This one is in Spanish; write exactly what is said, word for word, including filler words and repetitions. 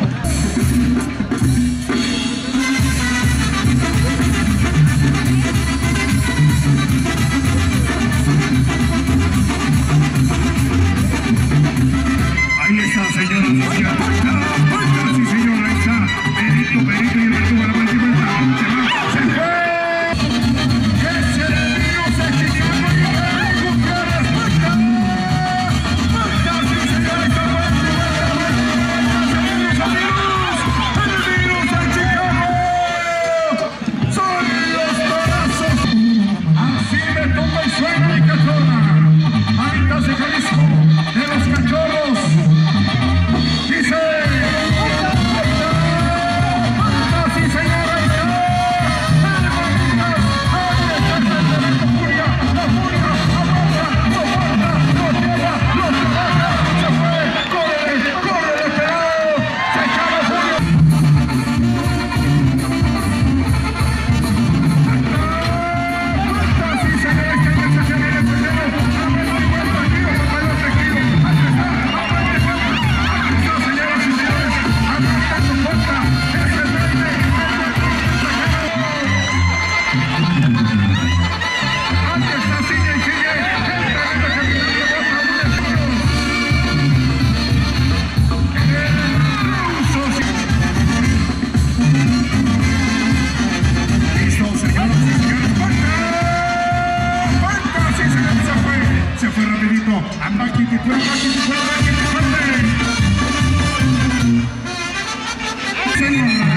Ahí está, señora oficial. Ah, sí, señor, ahí está. Perito, perito y el retuvo la vuelta y vuelta. Se va, se fue. ¡Ese enemigo se equilibró y el Gutiérrez vuelta! ¡Vuelta, sí, señor! ¡Está vuelta y vuelta, vuelta! ¡Amigos, amigos! ¡El virus de Chicago! ¡Son los torazos! Así me toca y suena mi cachorra. Andas de Jalisco, de los cachorros. Dice... Se fue rapidito. Ambaki que fue, Ambaki que fue, Ambaki que fue. Señor.